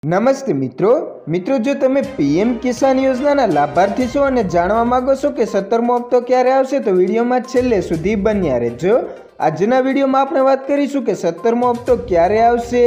નમસ્તે મિત્રો જો તમે પીએમ કિસાન યોજનાના લાભાર્થી છો અને જાણવા માંગો છો કે 17મો હપ્તો ક્યારે આવશે તો વિડીયોમાં છેલ્લે સુધી બન્યા રહેજો। આજના વિડીયોમાં આપણે વાત કરીશું કે 17મો હપ્તો ક્યારે આવશે,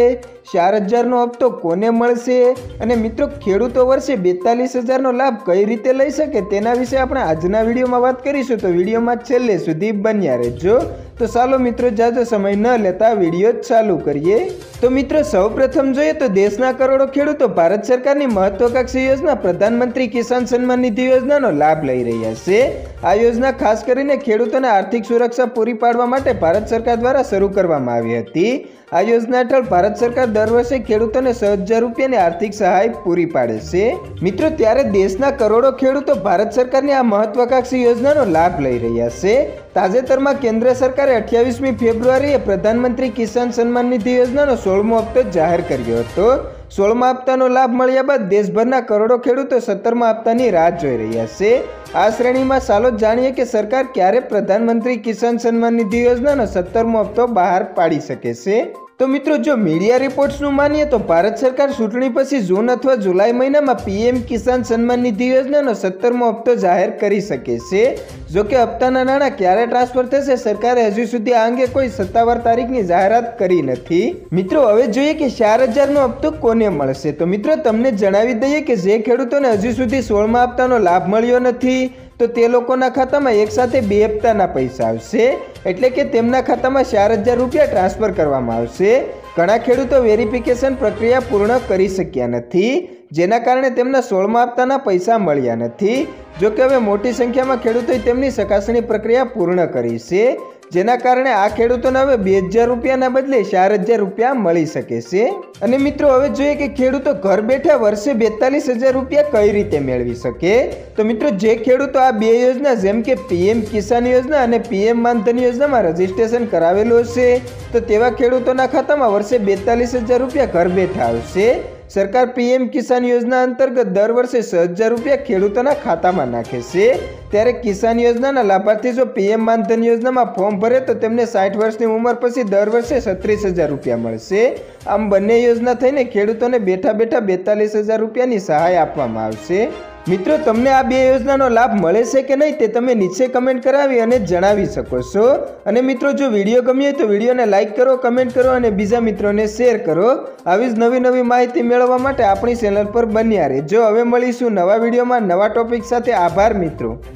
4000નો હપ્તો કોને મળશે અને મિત્રો ખેડૂતો વર્ષે 42000નો લાભ કઈ રીતે લઈ શકે તેના વિશે આપણે આજના વિડીયોમાં વાત કરીશું, તો વિડીયોમાં છેલ્લે સુધી બન્યા રહેજો। તો ચાલો મિત્રો જાજો સમય ન લેતા વિડીયો ચાલુ કરીએ। તો મિત્રો સૌપ્રથમ જોઈએ તો દેશના કરોડો ખેડૂતો ભારત સરકારની મહત્વાકાંક્ષી યોજના પ્રધાનમંત્રી કિસાન સન્માન નિધિ યોજનાનો લાભ લઈ રહ્યા છે। આ યોજના ખાસ કરીને ખેડૂતોને આર્થિક સુરક્ષા પૂરી પાડવા માટે ભારત સરકાર દ્વારા શરૂ કરવામાં આવી હતી। આ યોજના હેઠળ ભારત સરકાર દર વર્ષે ખેડૂતોને 6000 રૂપિયાની આર્થિક સહાય પૂરી પાડે છે। મિત્રો ત્યારે દેશના કરોડો ખેડૂતો ભારત સરકારની આ મહત્વાકાંક્ષી યોજનાનો લાભ લઈ રહ્યા છે। તાજેતરમાં કેન્દ્ર સરકારે 28મી ફેબ્રુઆરીએ પ્રધાનમંત્રી કિસાન સન્માન નિધિ યોજનાનો 16મો હપ્તો જાહેર કર્યો હતો। 16મા હપ્તાનો લાભ મળ્યા બાદ દેશભરના કરોડો ખેડૂતો 17મા હપ્તાની રાહ જોઈ રહ્યા છે। આ શ્રેણીમાં ચાલો જાણીએ કે સરકાર ક્યારે પ્રધાનમંત્રી કિસાન સન્માન નિધિ યોજનાનો 17મો હપ્તો બહાર પાડી શકે છે। તો મિત્રો જો મીડિયા રિપોર્ટ્સનું માનીએ તો ભારત સરકાર ચૂંટણી પછી જૂન અથવા જુલાઈ મહિનામાં પીએમ કિસાન સન્માન નિધિ યોજનાનો 17મો હપ્તો જાહેર કરી શકે છે। જો કે હપ્તાના નાણાં ક્યારે ટ્રાન્સફર થશે સરકારે હજુ સુધી આ અંગે કોઈ સત્તાવાર તારીખની જાહેરાત કરી નથી। મિત્રો હવે જોઈએ કે 4000નો હપ્તો કોને મળશે। તો મિત્રો તમને જણાવી દઈએ કે જે ખેડૂતોને હજુ સુધી 16મા હપ્તાનો લાભ મળ્યો નથી તો તે લોકોના ખાતામાં એકસાથે 2 હપ્તાના પૈસા આવશે, એટલે કે તેમના ખાતામાં 4000 રૂપિયા ટ્રાન્સફર કરવામાં આવશે। ઘણા ખેડૂતો વેરિફિકેશન પ્રક્રિયા પૂર્ણ કરી શક્યા નથી, જેના કારણે તેમના 16મા હપ્તાના પૈસા મળ્યા નથી। જો કે હવે મોટી સંખ્યામાં ખેડૂતોએ તેમની ચકાસણી પ્રક્રિયા પૂર્ણ કરી છે, જેના કારણે આ ખેડૂતોને હવે 2000 રૂપિયાના બદલે 4000 રૂપિયા મળી શકે છે। અને મિત્રો હવે જોઈએ કે ખેડૂતો ઘર બેઠા વર્ષે 42000 રૂપિયા કઈ રીતે મેળવી શકે। તો મિત્રો જે ખેડૂતો આ બે યોજના જેમ કે પીએમ કિસાન યોજના અને પીએમ માનધન યોજનામાં રજીસ્ટ્રેશન કરાવેલું હશે તો તેવા ખેડૂતોના ખાતામાં વર્ષે 42000 રૂપિયા ઘર બેઠા આવશે। સરકાર પીએમ કિસાન યોજના અંતર્ગત દર વર્ષે 6000 રૂપિયા ખેડૂતોના ખાતામાં નાખે છે। ત્યારે કિસાન યોજનાના લાભાર્થી જો પીએમ માનધન યોજનામાં ફોર્મ ભરે તો તેમને 60 વર્ષની ઉંમર પછી દર વર્ષે 36000 રૂપિયા મળશે। આમ બંને યોજના થઈને ખેડૂતોને બેઠા બેઠા 42000 રૂપિયાની સહાય આપવામાં આવશે। મિત્રો તમને આ બે યોજનાનો લાભ મળે છે કે નહીં તે તમે નીચે કમેન્ટ કરાવી અને જણાવી શકો છો। અને મિત્રો જો વિડીયો ગમ્યો તો વિડીયોને લાઈક કરો, કમેન્ટ કરો અને બીજા મિત્રોને શેર કરો। આવી જ નવી માહિતી મેળવવા માટે આપણી ચેનલ પર બન્યા રહેજો। હવે મળીશું નવા વિડીયોમાં નવા ટોપિક સાથે। આભાર મિત્રો।